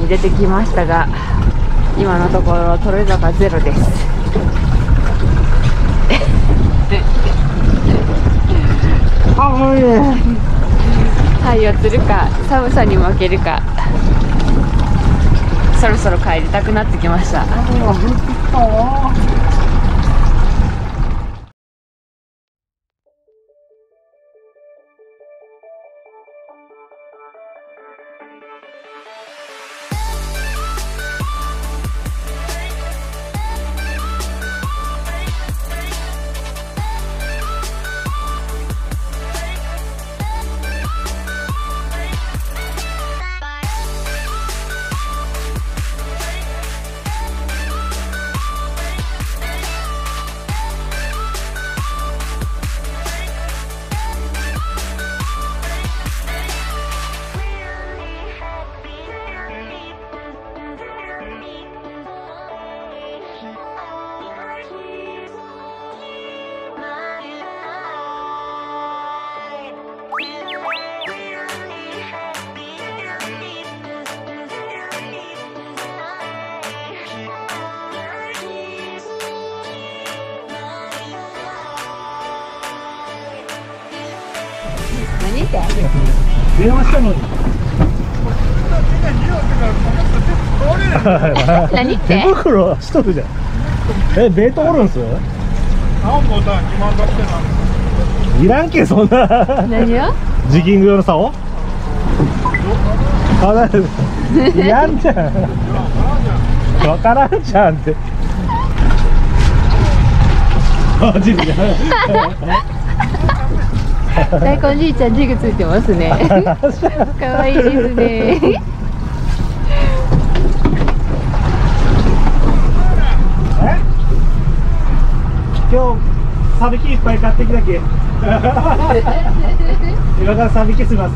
出てきましたが、今のところ取れ高ゼロです。太陽釣るか寒さに負けるか、そろそろ帰りたくなってきました。何って電話したのに。 何って手袋しとるじゃん。ベートおるんすよ。いらんけそんな。 何よジキング用の竿。いらんじゃん。わからんじゃんって。マジで。 大根じいちゃんジグついてますね。可愛いですね。 今日サビキいっぱい買ってきたけ。今からサビキします。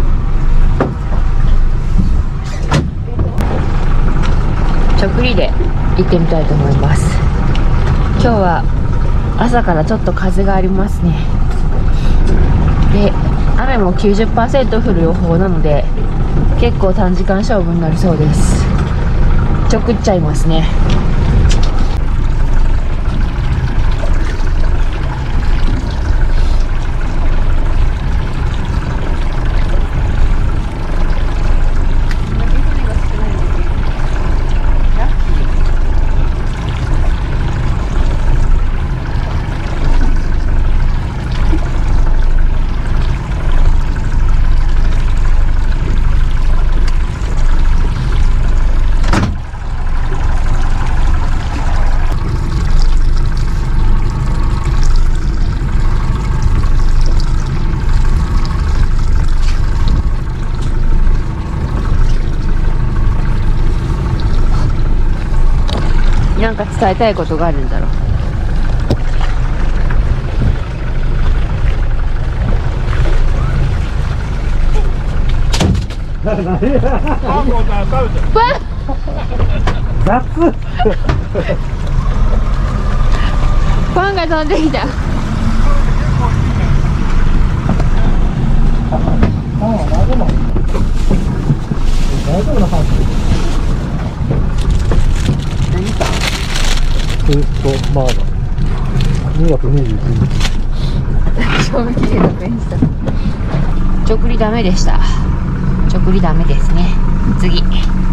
直利で行ってみたいと思います。今日は朝からちょっと風がありますね。で、雨も 90% 降る予報なので結構短時間勝負になりそうです。直っちゃいますね。なんか伝えたいことがあるんだろう。 雑。 パンが飛んできた。 大丈夫な感じ。 何かまあ2月21日。 賞味期限のペンした。直利ダメでした。直利ダメですね。次。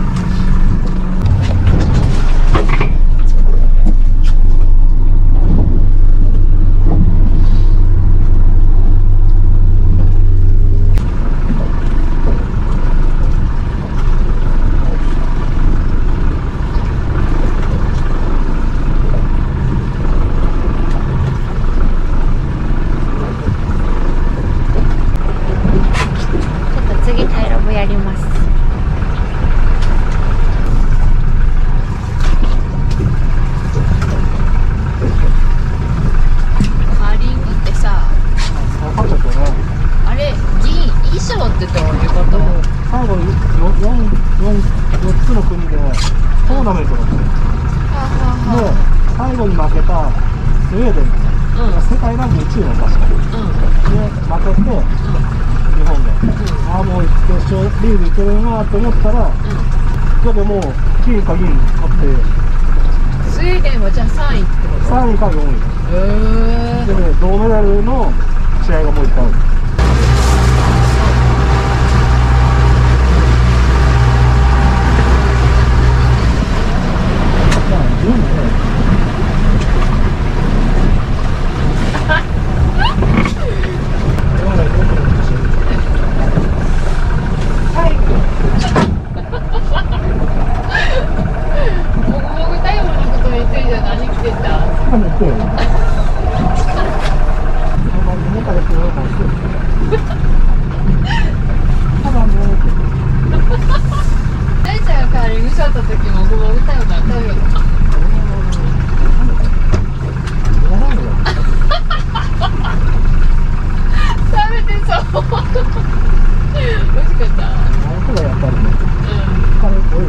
やります。カーリングってさ、あれ銀衣装ってどういうこと？ 最後4つの国でトーナメントが来て、で最後に負けたスウェーデンが世界ランク1位の確かに、で負けて、日本が、ああもう決勝リーグいけるなと思ったら、 だけどもう金か銀あって、 スウェーデンはじゃあ3位ってこと？ 3位か4位でね、銅メダルの試合がもう1回ある。 大ちゃんがカーリングしょった時もごもぐたよな食べよう。食べてそう。美味しかった。 やっぱりね。疲れっぽい。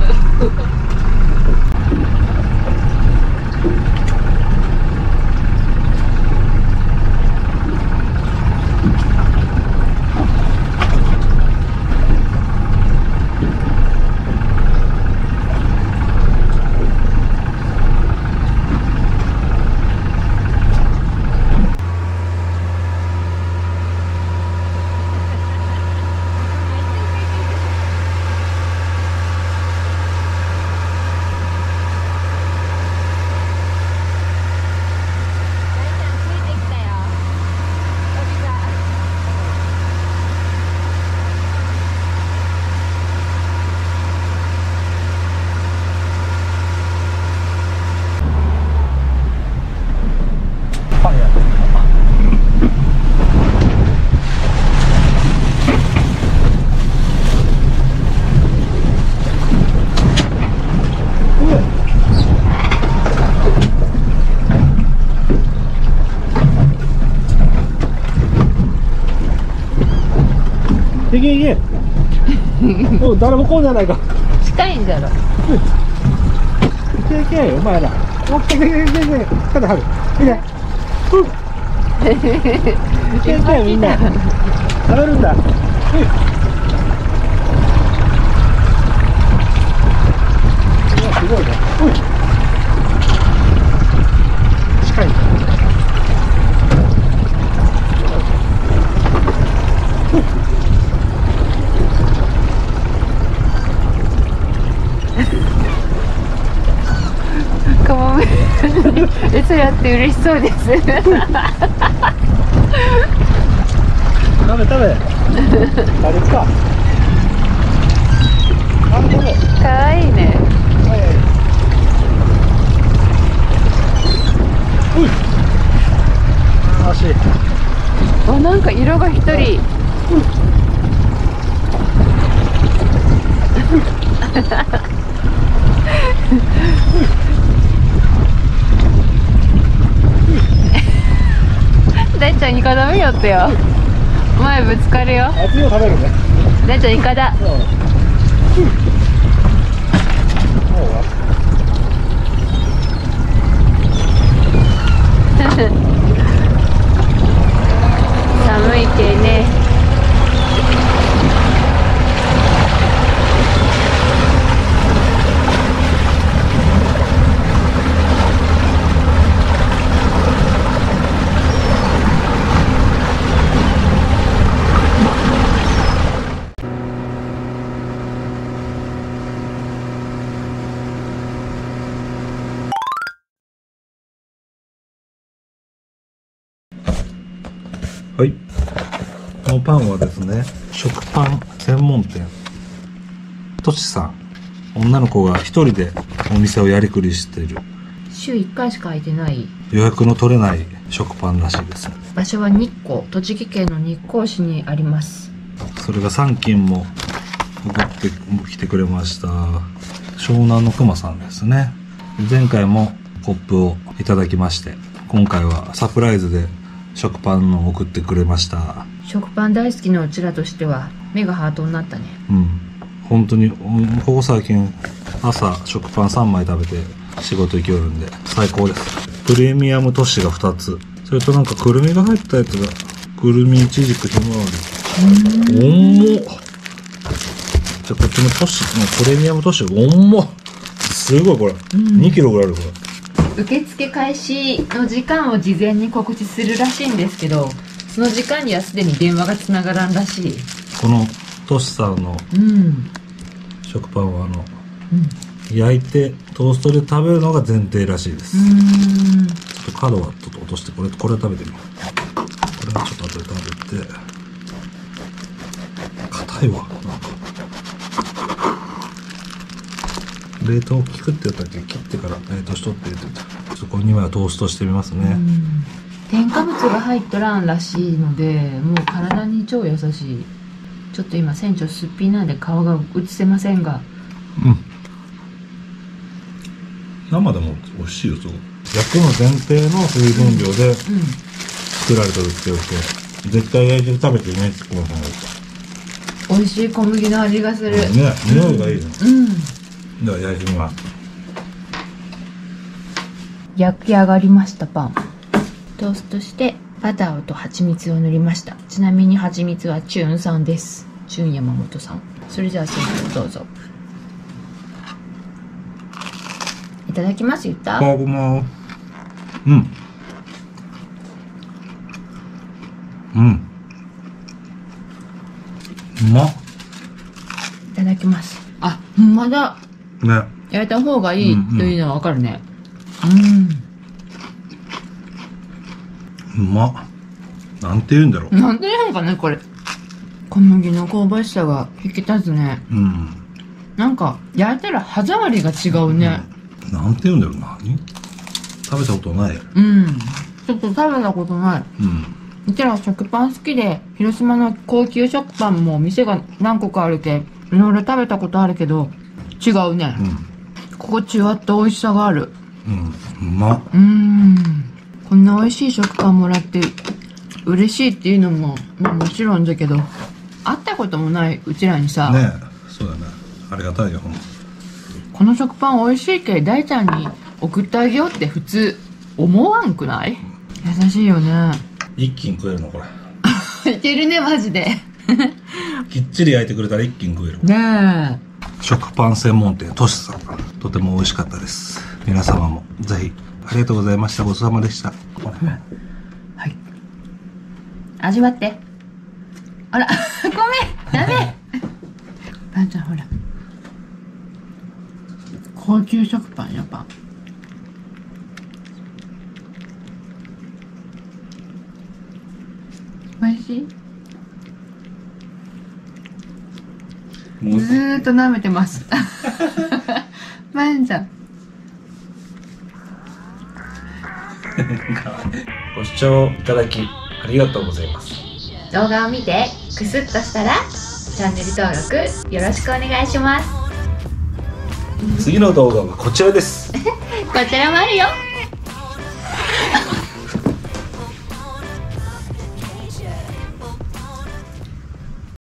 いけいけもう誰も来んじゃないか。 近いんだろ。 いけいけお前ら。お来て来て来て来て来て肩張る。いけいけいけみんな食べるんだ。すごいね。近いんだ。 カモメ餌やって嬉しそうです。 食べ食べ。あれか。あ食べ。 かわいいね。 足。 あ、なんか色が一人。大ちゃんイカダメよってよ。前ぶつかるよ。 熱いを食べるね。 大ちゃんイカだ。寒いけね。 はい。このパンはですね、食パン専門店。としさん。女の子が一人でお店をやりくりしている。 週1回しか空いてない。 予約の取れない食パンらしいです。 場所は日光、栃木県の日光市にあります。 それが3斤も送ってきてくれました。湘南の熊さんですね。前回もポップをいただきまして、今回はサプライズで食パンを送ってくれました。 食パン大好きなうちらとしては目がハートになったね。 うん。本当にここ最近朝食パン3枚食べて仕事行きよるんで最高です。プレミアムトシが2つ、それとなんかくるみが入ったやつがくるみいちじくひまわり。重っ。 こっちもトシのプレミアムトシ重っ。すごいこれ、2キロぐらいあるこれ。受付開始の時間を事前に告知するらしいんですけど、その時間にはすでに電話がつながらんらしい。 このトシさんの食パンは焼いてトーストで食べるのが前提らしいです。ちょっと角はちょっと落として、これ食べてみよう。これはちょっと後で食べて。硬いわ。なんか冷凍効くって言ったっけ、切ってから冷凍しとってって言った。そこにはトーストしてみますね。 添加物が入っとらんらしいので、もう体に超優しい。ちょっと今船長すっぴんなんで顔が映せませんが、 生でも美味しいよ。そう、焼くの前提の水分量で作られてるって言うと、絶対焼いて食べてねってこう考えた。 美味しい小麦の味がする。 ね、匂いがいいね。では焼いてみます。 焼き上がりましたパン。トーストしてバターと蜂蜜を塗りました。ちなみに蜂蜜はチューンさんです。チューン山本さん。それじゃあ船長どうぞ。いただきます。言った？ うまっ。 いただきます。あ、ほんまだね、 焼いた方がいいというのはわかるね。 うまっ。なんて言うんだろう。 なんで言うのかね、これ。小麦の香ばしさが引き立つね。なんか焼いたら歯触りが違うね。 なんて言うんだろう。何？食べたことない。 ちょっと食べたことない。うちら食パン好きで、広島の高級食パンも店が何個かあるけ、いろいろ食べたことあるけど、違うね。ここ違った美味しさがある。 うまっ。 こんな美味しい食パンもらって嬉しいっていうのも、もちろんだけど、会ったこともないうちらにさ、 ねえ、そうだね。ありがたいよ。 この食パン美味しいけ大ちゃんに送ってあげようって普通思わんくない？優しいよね。 一気に食えるのこれ。 いけるねマジで。 きっちり焼いてくれたら一気に食える。 ねえ。食パン専門店トシさん、とても美味しかったです。皆様もぜひありがとうございました。ごちそうさまでした。 はい。味わって。あら、ごめん、ダメ。ばんちゃんほら。高級食パンやっぱ。美味しい？ずーっと舐めてます。ばんちゃん。 ご視聴いただきありがとうございます。 動画を見てクスッとしたらチャンネル登録よろしくお願いします。 次の動画はこちらです。 こちらもあるよ。